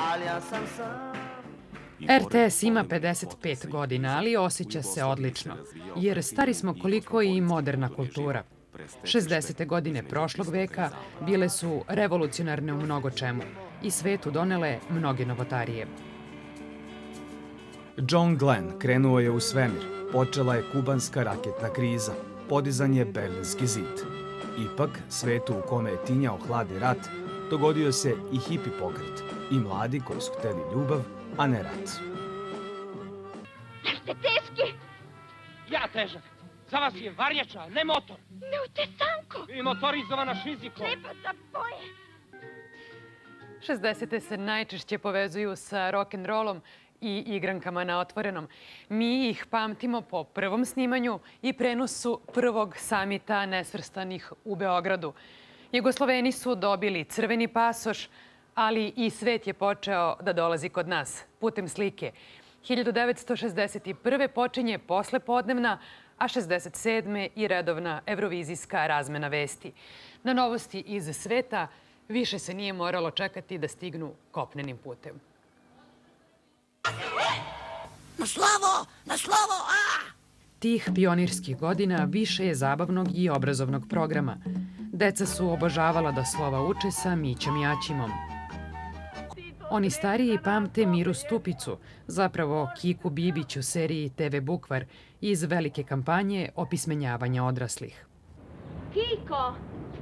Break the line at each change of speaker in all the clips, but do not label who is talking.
RTS ima 55 godina, ali osjeća se odlično, jer stari smo koliko i moderna kultura. 60. godine prošlog veka bile su revolucionarne u mnogo čemu i svetu donele mnoge novotarije.
John Glenn krenuo je u svemir, počela je kubanska raketna kriza, podizan je Berlinski zid. Ipak, svetu u kome je tinjao hladni rat, dogodio se i hipi pokret i mladi koji su hteli ljubav, a ne rat.
Jeste teški?
Ja težak. Za vas je varjača, ne motor.
Neutesanko.
I motorizovana šiziko.
Treba da boje.
60. se najčešće povezuju sa rock'n'rollom i igrankama na otvorenom. Mi ih pamtimo po prvom snimanju i prenosu prvog samita nesvrstanih u Beogradu. Jugosloveni su dobili crveni pasoš, ali i svet je počeo da dolazi kod nas putem slike. 1961. počinje poslepodnevna, a 67. i redovna evrovizijska razmena vesti. Na novosti iz sveta više se nije moralo čekati da stignu kopnenim putem.
Na slavo! Na slavo!
Tih pionirskih godina više je zabavnog i obrazovnog programa. Deca su obožavala da slova uče sa Mićom Jaćimom. Oni stariji pamte Miru Stupicu, zapravo Kiku Bibić u seriji TV Bukvar iz velike kampanje opismenjavanja odraslih.
Kiko!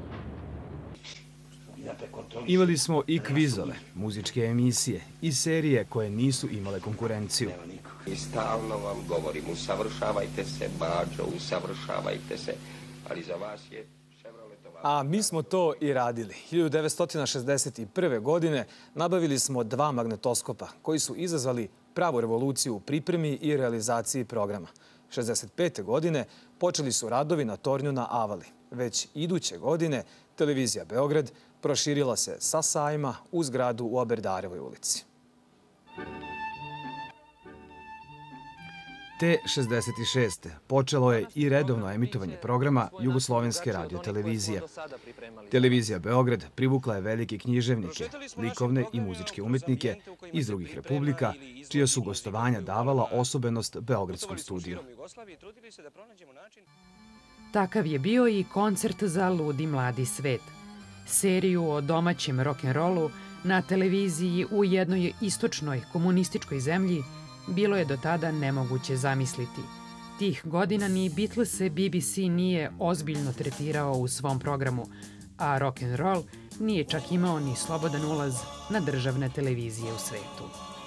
Imali smo i kvizove, muzičke emisije i serije koje nisu imale konkurenciju.
I stalno vam govorim, usavršavajte se, Bađo, usavršavajte se, ali za vas je Chevroletova...
A mi smo to i radili. 1961. godine nabavili smo 2 magnetoskopa koji su izazvali pravu revoluciju u pripremi i realizaciji programa. 65. godine počeli su radovi na tornju na Avali. Već iduće godine Televizija Beograd proširila se sa sajma u zgradu u Aberdarevoj ulici. Te 66. počelo je i redovno emitovanje programa Jugoslovenske radiotelevizije. Televizija Beograd privukla je velike književnike, likovne i muzičke umetnike iz drugih republika, čija su gostovanja davala osobenost Beogradskom studiju.
Takav je bio i koncert za ludi mladi svet. Seriju o domaćem rock'n'rollu na televiziji u jednoj istočnoj komunističkoj zemlji bilo je do tada nemoguće zamisliti. Tih godina ni Beatlese BBC nije ozbiljno tretirao u svom programu, a rock'n'roll nije čak imao ni slobodan ulaz na državne televizije u svetu.